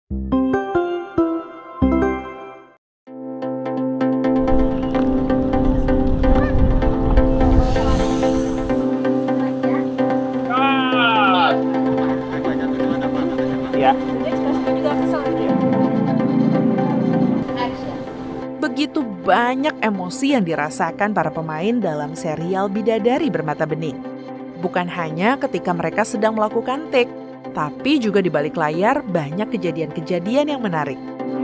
Begitu banyak emosi yang dirasakan para pemain dalam serial Bidadari Bermata Bening. Bukan hanya ketika mereka sedang melakukan take, tapi juga di balik layar banyak kejadian-kejadian yang menarik.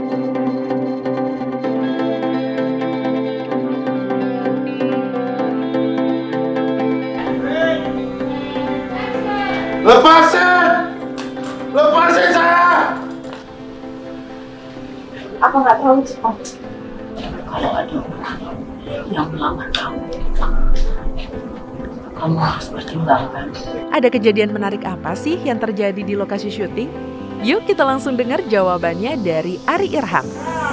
Lepasin! Lepasin saya! Aku nggak terlalu cepat. Kalau ada orang yang melamar kamu, kamu harus pertimbangkan. Ada kejadian menarik apa sih yang terjadi di lokasi syuting? Yuk kita langsung dengar jawabannya dari Ari Irham.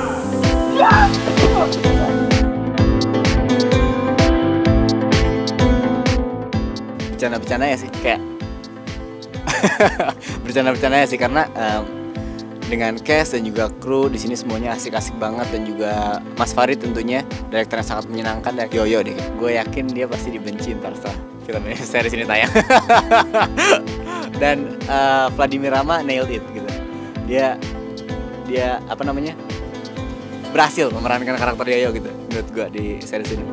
Bercanda-bercanda ya sih, kayak bercanda-bercanda ya sih, karena dengan cast dan juga kru di sini semuanya asik-asik banget, dan juga Mas Farid tentunya direktur yang sangat menyenangkan, dan Yoyo deh, gue yakin dia pasti dibenci ntar setelah film ini series ini tayang. Dan Vladimir Rama nailed it gitu, dia apa namanya, berhasil memerankan karakter Yoyo gitu menurut gue di series ini.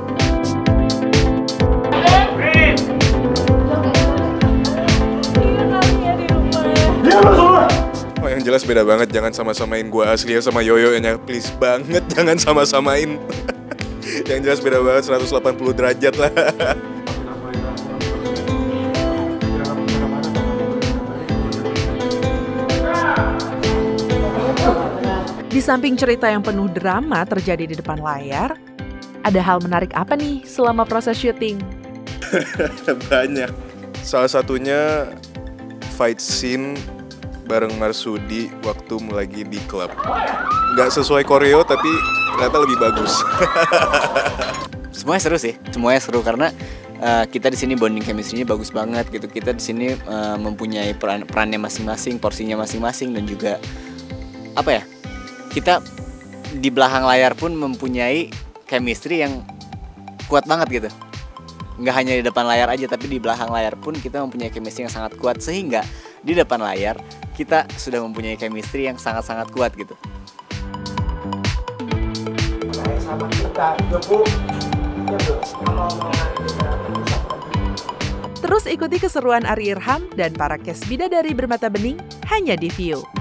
Oh, yang jelas beda banget, jangan sama-samain gua asli ya sama Yoyo nya, please banget jangan sama-samain. Yang jelas beda banget 180 derajat lah. Di samping cerita yang penuh drama terjadi di depan layar, ada hal menarik apa nih selama proses syuting? Banyak. Salah satunya fight scene bareng Marsudi waktu lagi di klub. Nggak sesuai koreo tapi ternyata lebih bagus. Semuanya seru sih, semuanya seru karena kita di sini bonding chemistry-nya bagus banget gitu. Kita di sini mempunyai perannya masing-masing, porsinya masing-masing, dan juga apa ya? Kita di belakang layar pun mempunyai chemistry yang kuat banget gitu. Nggak hanya di depan layar aja, tapi di belakang layar pun kita mempunyai chemistry yang sangat kuat, sehingga di depan layar kita sudah mempunyai chemistry yang sangat-sangat kuat gitu. Terus ikuti keseruan Ari Irham dan para cast Bidadari Bermata Bening hanya di View.